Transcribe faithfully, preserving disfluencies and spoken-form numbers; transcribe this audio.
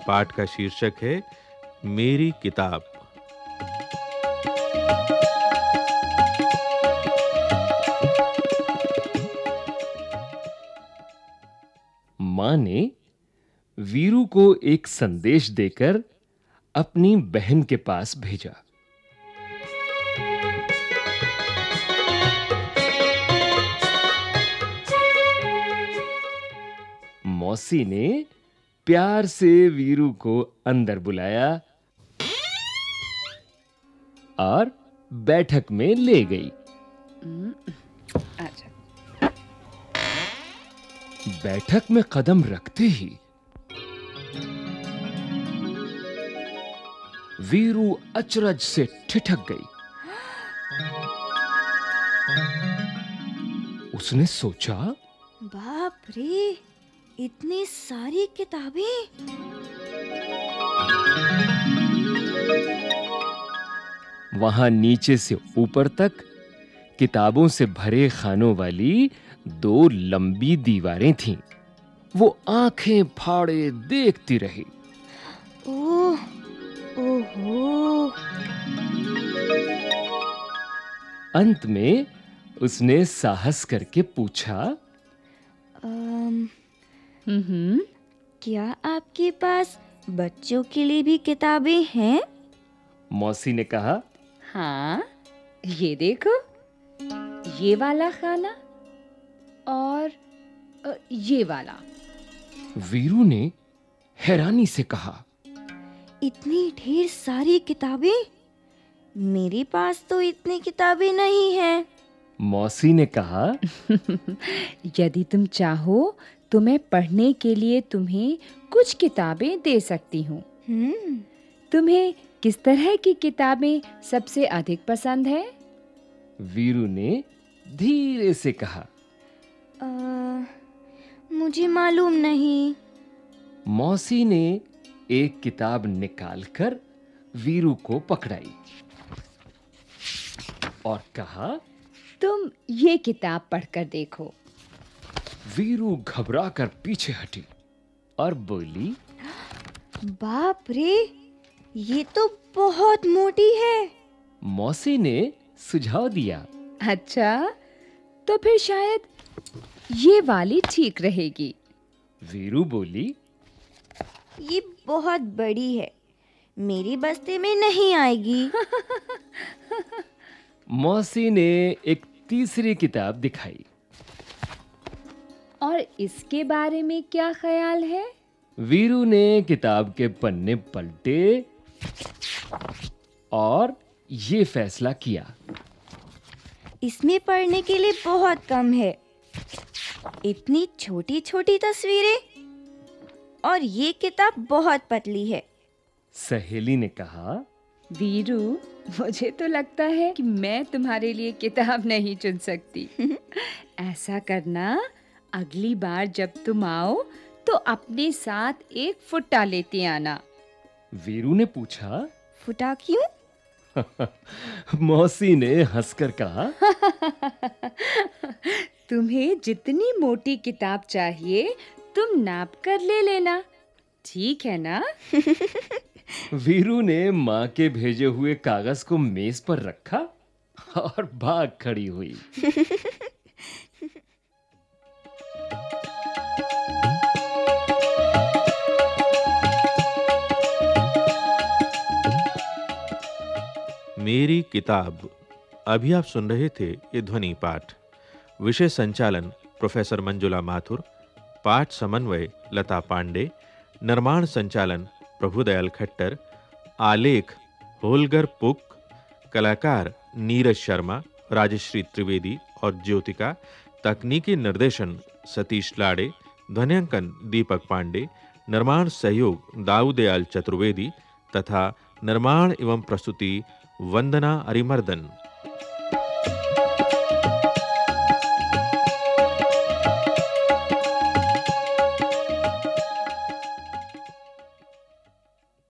पाठ का शीर्षक है मेरी किताब। मां ने वीरू को एक संदेश देकर अपनी बहन के पास भेजा। मौसी ने प्यार से वीरू को अंदर बुलाया और बैठक में ले गई। अच्छा। बैठक में कदम रखते ही वीरू अचरज से ठिठक गई। उसने सोचा, बाप रे, इतनी सारी किताबें। वहां नीचे से ऊपर तक किताबों से भरे खानों वाली दो लंबी दीवारें थीं। वो आंखें फाड़े देखती रही। ओह, ओहो। अंत में उसने साहस करके पूछा, अम, हम्म क्या आपके पास बच्चों के लिए भी किताबें हैं? मौसी ने कहा। हाँ, ये देखो, ये वाला खाना और अ, ये वाला। वीरू ने हैरानी से कहा, इतनी ढेर सारी किताबें? मेरे पास तो इतनी किताबें नहीं हैं। मौसी ने कहा, यदि तुम चाहो तो मैं पढ़ने के लिए तुम्हें कुछ किताबें दे सकती हूँ। हम्म, तुम्हें किस तरह की किताबें सबसे अधिक पसंद है? वीरू ने धीरे से कहा। अ, मुझे मालूम नहीं। मौसी ने एक किताब निकालकर वीरू को पकड़ाई और कहा, तुम ये किताब पढ़कर देखो। वीरू घबराकर पीछे हटी और बोली, बाप रे, ये तो बहुत मोटी है। मौसी ने सुझाव दिया। अच्छा, तो फिर शायद ये वाली ठीक रहेगी। वीरू बोली, ये बहुत बड़ी है, मेरी बस्ते में नहीं आएगी। मौसी ने एक तीसरी किताब दिखाई। और इसके बारे में क्या ख्याल है? वीरू ने किताब के पन्ने पलटे और ये फैसला किया, इसमें पढ़ने के लिए बहुत कम है। इतनी छोटी छोटी तस्वीरें, और ये किताब बहुत पतली है। सहेली ने कहा, वीरू, मुझे तो लगता है कि मैं तुम्हारे लिए किताब नहीं चुन सकती। ऐसा करना, अगली बार जब तुम आओ तो अपने साथ एक फुट्टा लेते आना। वीरू ने पूछा। फुटा क्यों? मौसी ने हंसकर कहा, तुम्हें जितनी मोटी किताब चाहिए तुम नाप कर ले लेना, ठीक है ना? वीरू ने मां के भेजे हुए कागज को मेज पर रखा और भाग खड़ी हुई। मेरी किताब। अभी आप सुन रहे थे ये ध्वनि पाठ। विषय संचालन प्रोफेसर मंजुला माथुर, पाठ समन्वय लता पांडे, निर्माण संचालन प्रभुदयाल खट्टर, आलेख होलगर पुक, कलाकार नीरज शर्मा, राजश्री त्रिवेदी और ज्योतिका, तकनीकी निर्देशन सतीश लाड़े, ध्वनियांकन दीपक पांडे, निर्माण सहयोग दाऊदयाल चतुर्वेदी तथा निर्माण एवं प्रस्तुति वंदना अरिमर्दन।